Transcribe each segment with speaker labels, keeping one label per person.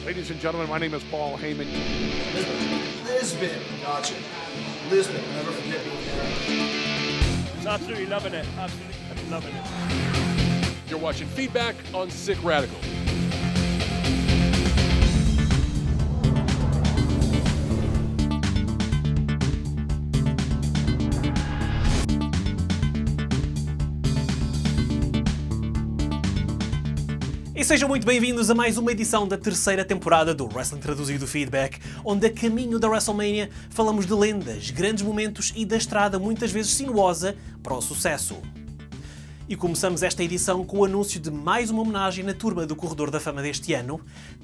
Speaker 1: Ladies and gentlemen, my name is Paul Heyman.
Speaker 2: Lisbon, gotcha. Lisbon, never forget being there.
Speaker 3: He's absolutely loving it, absolutely loving it.
Speaker 1: You're watching Feedback on Sick Radical.
Speaker 4: E sejam muito bem-vindos a mais uma edição da terceira temporada do Wrestling Traduzido Feedback, onde a caminho da WrestleMania falamos de lendas, grandes momentos e da estrada muitas vezes sinuosa para o sucesso. E começamos esta edição com o anúncio de mais uma homenagem na turma do Corredor da Fama deste ano.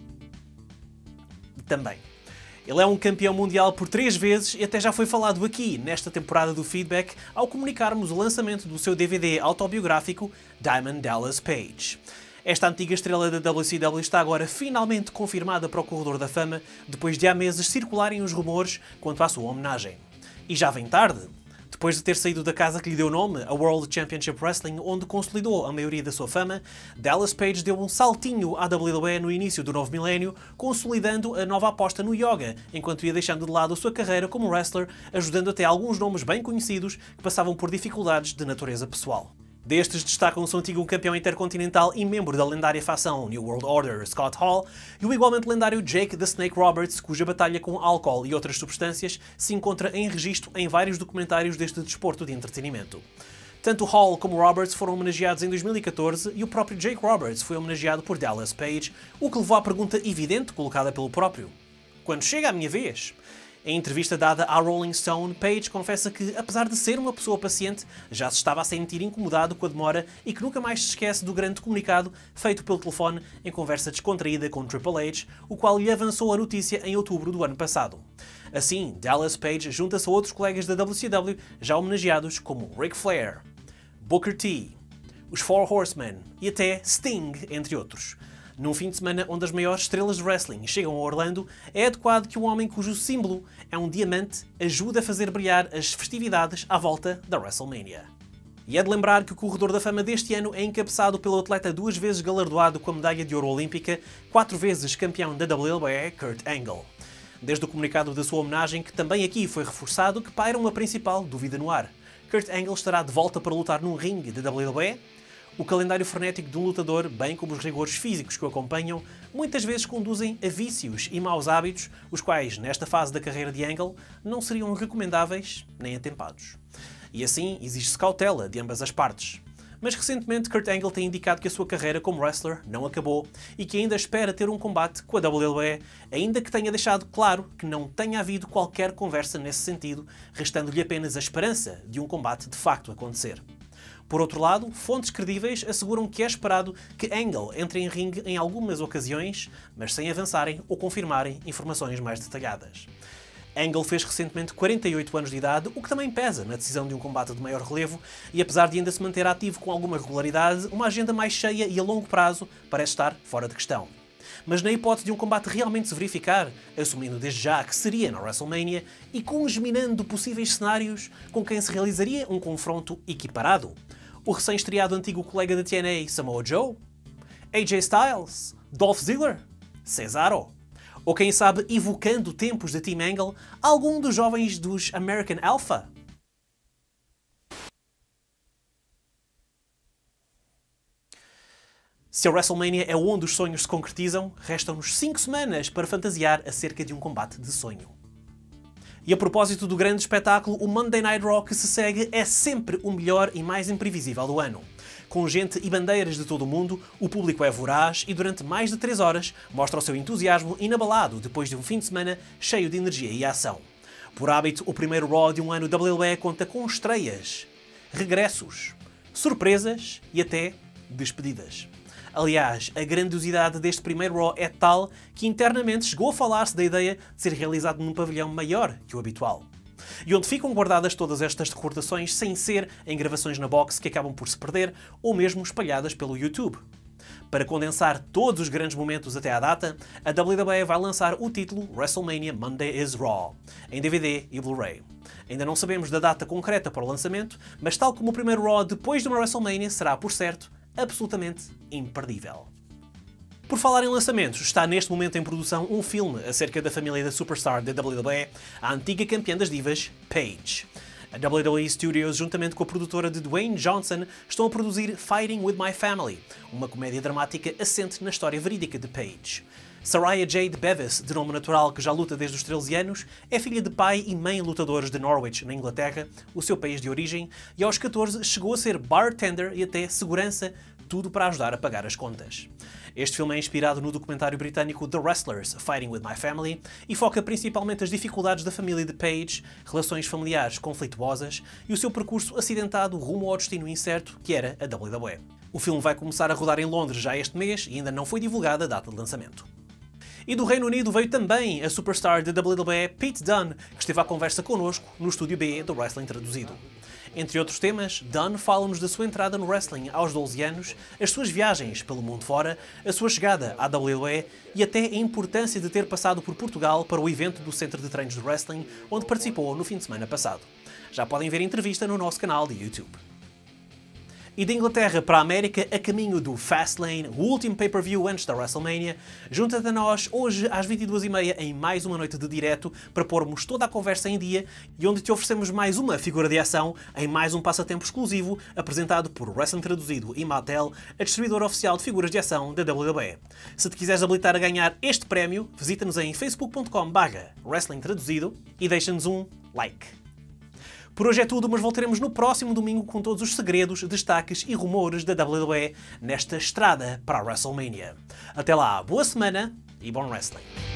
Speaker 4: Também. Ele é um campeão mundial por 3 vezes e até já foi falado aqui, nesta temporada do Feedback, ao comunicarmos o lançamento do seu DVD autobiográfico Diamond Dallas Page. Esta antiga estrela da WCW está agora finalmente confirmada para o Corredor da Fama, depois de há meses circularem os rumores quanto à sua homenagem. E já vem tarde. Depois de ter saído da casa que lhe deu nome, a World Championship Wrestling, onde consolidou a maioria da sua fama, Dallas Page deu um saltinho à WWE no início do novo milénio, consolidando a nova aposta no yoga, enquanto ia deixando de lado a sua carreira como wrestler, ajudando até alguns nomes bem conhecidos que passavam por dificuldades de natureza pessoal. Destes destacam-se o antigo campeão intercontinental e membro da lendária facção New World Order, Scott Hall, e o igualmente lendário Jake the Snake Roberts, cuja batalha com álcool e outras substâncias se encontra em registro em vários documentários deste desporto de entretenimento. Tanto Hall como Roberts foram homenageados em 2014 e o próprio Jake Roberts foi homenageado por Dallas Page, o que levou à pergunta evidente colocada pelo próprio: quando chega a minha vez? Em entrevista dada à Rolling Stone, Page confessa que, apesar de ser uma pessoa paciente, já se estava a sentir incomodado com a demora e que nunca mais se esquece do grande comunicado feito pelo telefone em conversa descontraída com Triple H, o qual lhe avançou a notícia em outubro do ano passado. Assim, Dallas Page junta-se a outros colegas da WCW já homenageados como Ric Flair, Booker T, os Four Horsemen e até Sting, entre outros. Num fim de semana onde as maiores estrelas de wrestling chegam a Orlando, é adequado que um homem cujo símbolo é um diamante ajude a fazer brilhar as festividades à volta da WrestleMania. E é de lembrar que o Corredor da Fama deste ano é encabeçado pelo atleta 2 vezes galardoado com a medalha de ouro olímpica, 4 vezes campeão da WWE, Kurt Angle. Desde o comunicado da sua homenagem, que também aqui foi reforçado, que paira uma principal dúvida no ar. Kurt Angle estará de volta para lutar num ringue da WWE? O calendário frenético de um lutador, bem como os rigores físicos que o acompanham, muitas vezes conduzem a vícios e maus hábitos, os quais, nesta fase da carreira de Angle, não seriam recomendáveis nem atempados. E assim, exige-se cautela de ambas as partes. Mas recentemente, Kurt Angle tem indicado que a sua carreira como wrestler não acabou e que ainda espera ter um combate com a WWE, ainda que tenha deixado claro que não tenha havido qualquer conversa nesse sentido, restando-lhe apenas a esperança de um combate de facto acontecer. Por outro lado, fontes credíveis asseguram que é esperado que Angle entre em ringue em algumas ocasiões, mas sem avançarem ou confirmarem informações mais detalhadas. Angle fez recentemente 48 anos de idade, o que também pesa na decisão de um combate de maior relevo, e apesar de ainda se manter ativo com alguma regularidade, uma agenda mais cheia e a longo prazo parece estar fora de questão. Mas na hipótese de um combate realmente se verificar, assumindo desde já que seria na WrestleMania e congeminando possíveis cenários com quem se realizaria um confronto equiparado, o recém-estreado antigo colega da TNA, Samoa Joe? AJ Styles? Dolph Ziggler? Cesaro? Ou quem sabe, evocando tempos de Team Angle, algum dos jovens dos American Alpha? Se a WrestleMania é onde os sonhos se concretizam, restam-nos 5 semanas para fantasiar acerca de um combate de sonho. E a propósito do grande espetáculo, o Monday Night Raw que se segue é sempre o melhor e mais imprevisível do ano. Com gente e bandeiras de todo o mundo, o público é voraz e durante mais de 3 horas mostra o seu entusiasmo inabalado depois de um fim de semana cheio de energia e ação. Por hábito, o primeiro Raw de um ano WWE conta com estreias, regressos, surpresas e até despedidas. Aliás, a grandiosidade deste primeiro Raw é tal que internamente chegou a falar-se da ideia de ser realizado num pavilhão maior que o habitual. E onde ficam guardadas todas estas recordações sem ser em gravações na box que acabam por se perder ou mesmo espalhadas pelo YouTube. Para condensar todos os grandes momentos até à data, a WWE vai lançar o título WrestleMania Monday is Raw, em DVD e Blu-ray. Ainda não sabemos da data concreta para o lançamento, mas tal como o primeiro Raw depois de uma WrestleMania será, por certo, absolutamente imperdível. Por falar em lançamentos, está neste momento em produção um filme acerca da família da superstar da WWE, a antiga campeã das divas, Paige. A WWE Studios, juntamente com a produtora de Dwayne Johnson, estão a produzir Fighting with My Family, uma comédia dramática assente na história verídica de Paige. Saraya Jade Bevis, de nome natural que já luta desde os 13 anos, é filha de pai e mãe lutadores de Norwich, na Inglaterra, o seu país de origem, e aos 14 chegou a ser bartender e até segurança, tudo para ajudar a pagar as contas. Este filme é inspirado no documentário britânico The Wrestlers, Fighting with My Family, e foca principalmente as dificuldades da família de Paige, relações familiares conflituosas e o seu percurso acidentado rumo ao destino incerto que era a WWE. O filme vai começar a rodar em Londres já este mês e ainda não foi divulgada a data de lançamento. E do Reino Unido veio também a superstar da WWE, Pete Dunne, que esteve à conversa connosco no Estúdio B do Wrestling Traduzido. Entre outros temas, Dunne fala-nos da sua entrada no wrestling aos 12 anos, as suas viagens pelo mundo fora, a sua chegada à WWE e até a importância de ter passado por Portugal para o evento do Centro de Treinos de Wrestling, onde participou no fim de semana passado. Já podem ver a entrevista no nosso canal de YouTube. E da Inglaterra para a América, a caminho do Fastlane, o último pay-per-view antes da WrestleMania, junta-te a nós hoje às 22h30 em mais uma noite de direto para pormos toda a conversa em dia e onde te oferecemos mais uma figura de ação em mais um passatempo exclusivo apresentado por Wrestling Traduzido e Mattel, a distribuidora oficial de figuras de ação da WWE. Se te quiseres habilitar a ganhar este prémio, visita-nos em facebook.com/Wrestling Traduzido e deixa-nos um like. Por hoje é tudo, mas voltaremos no próximo domingo com todos os segredos, destaques e rumores da WWE nesta estrada para a WrestleMania. Até lá, boa semana e bom wrestling!